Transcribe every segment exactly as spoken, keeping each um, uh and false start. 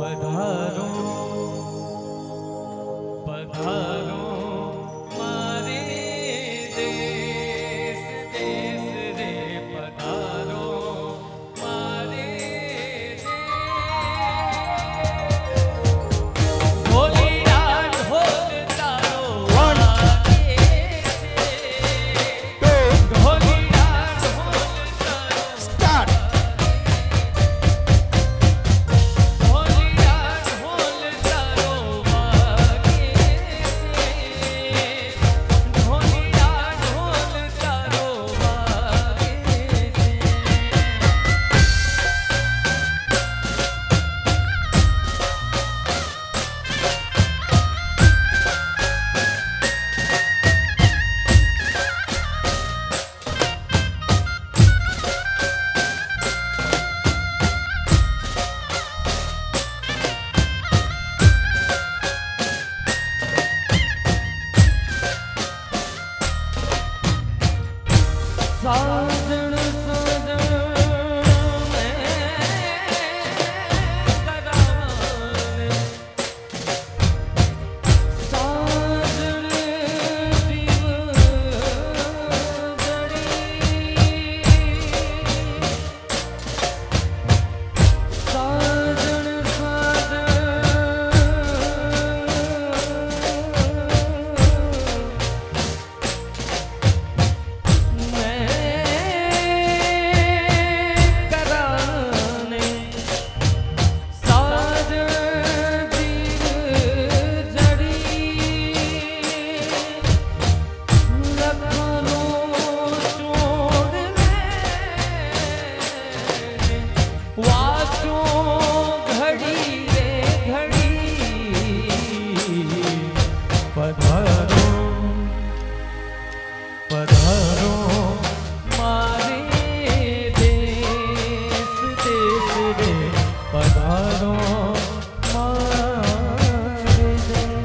पधारो पधारो मारे देश देश रे पधारो मारे देश ढोलिया ढोल तारो आगे से ढोलिया ढोल तारो स्टार्ट ढोलिया ढोल तारो आगे से ढोलिया ढोल तारो आगे से साजन साजन में कराने साजन जीव जड़ी साजन कराने साजन जीव जड़ी लखनऊ चोर में वाचो घड़ी रे घड़ी पधारो पधारो मारे देश देश रे पधारो मारे देश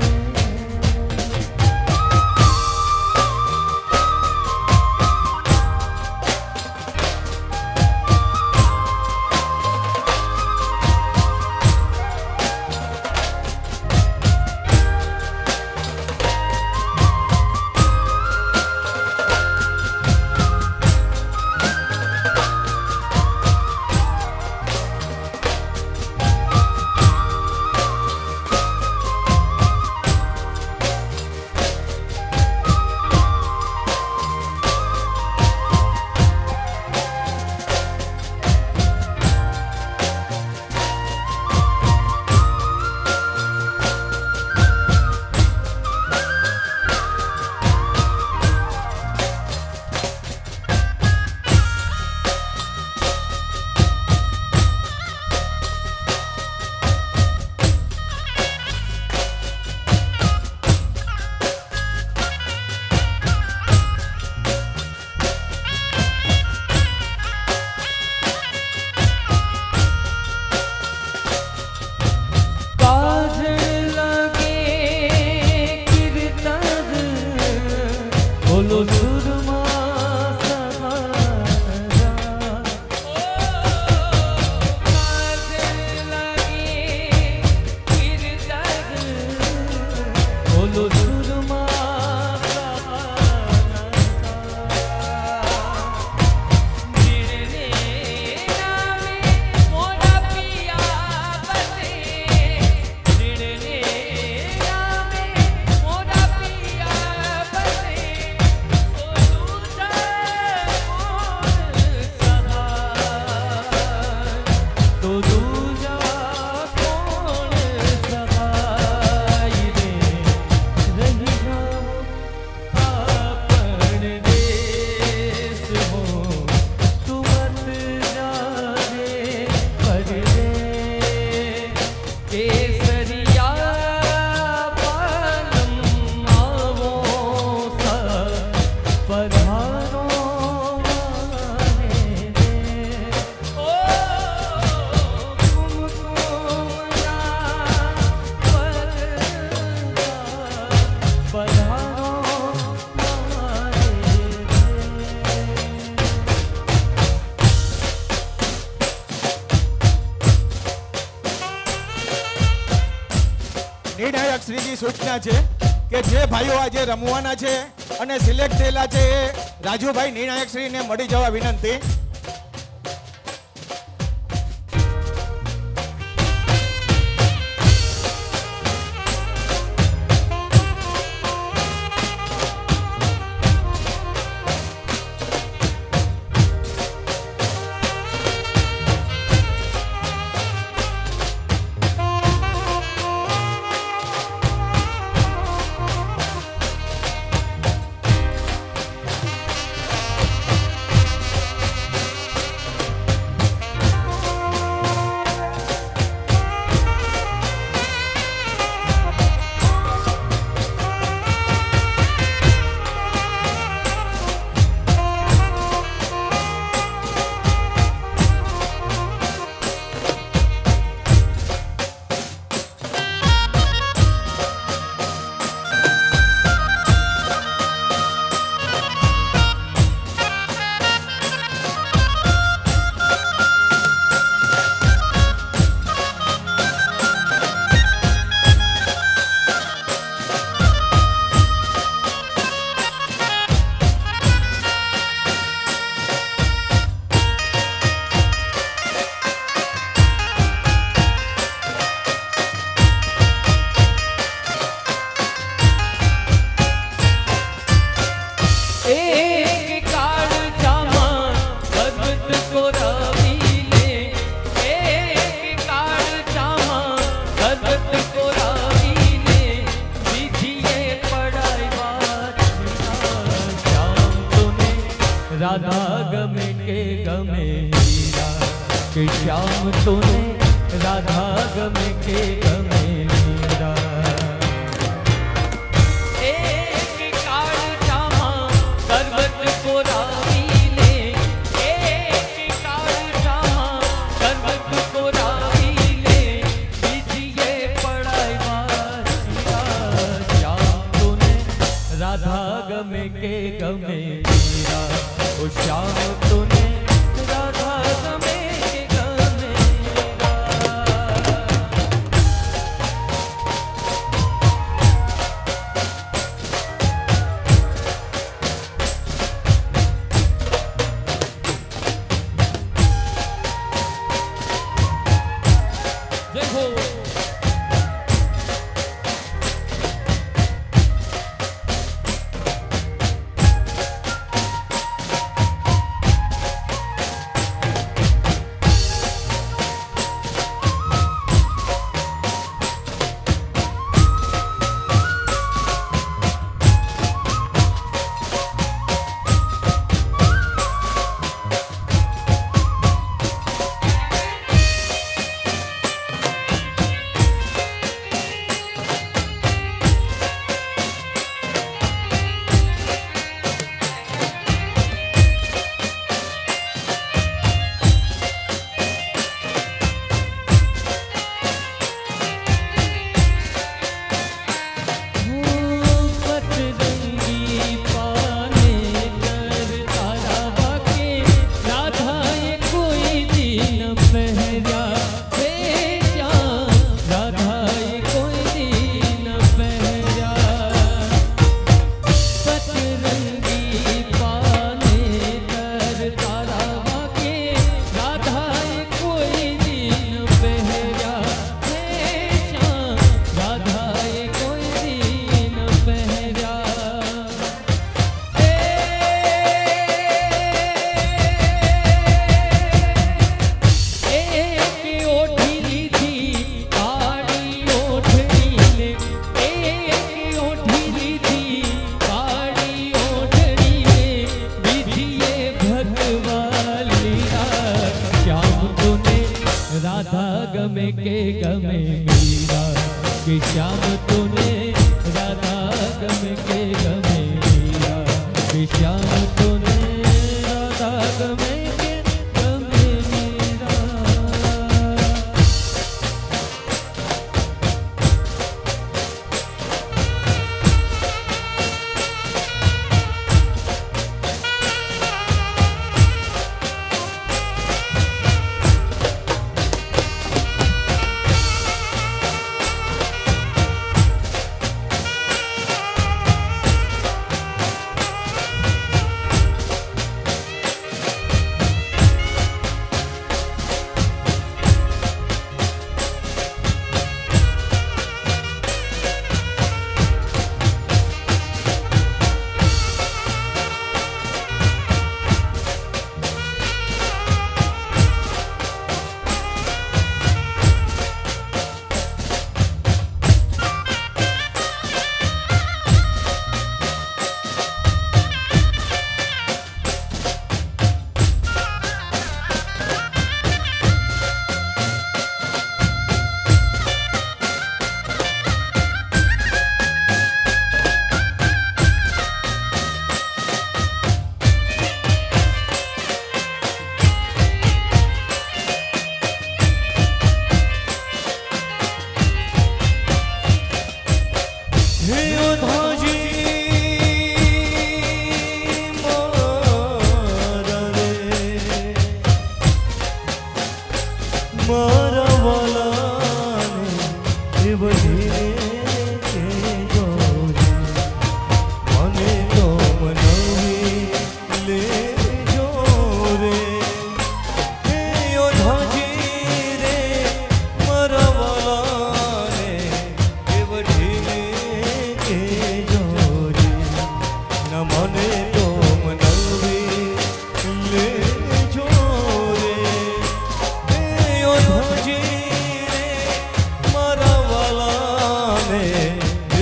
નિર્ણાયક શ્રીજી સૂચના છે કે જે ભાઈઓ આજે રમવાના છે અને સિલેક્ટ થયેલા છે એ રાજુભાઈ નિર્ણાયક શ્રીને મળી જવા વિનંતી. राधा गमे के गमे मीरा के श्याम तूने राधा गमे के गमे मीरा एक काल जामा सर्वत को रावी ले एक काल जामा सर्वत को रावी ले बीजिए पढ़ाई वासिया श्याम तूने राधा गमे के गमे मीरा ओ श्याम तूने राधा गमे के गमे जय हो गमे के गमे मीरा कि श्याम तूने राधा गमे के गमे मीरा कि श्याम तूने राधा गमे के गमे मीरा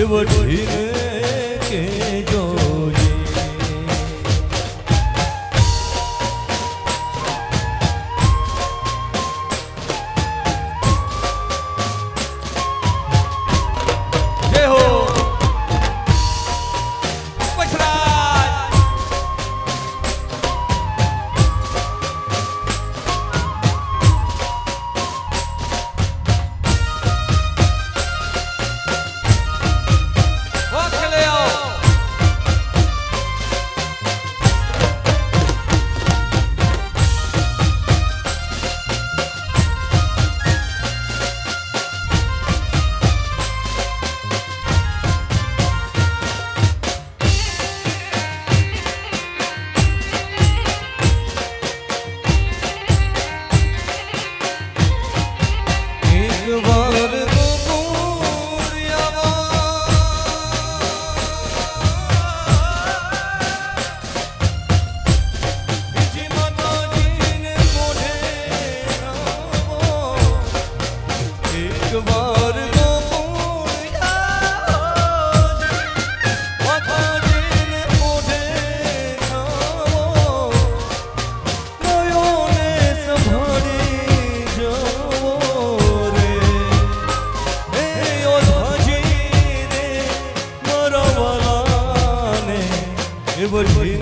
વઢીને કે જોજે જય હો would be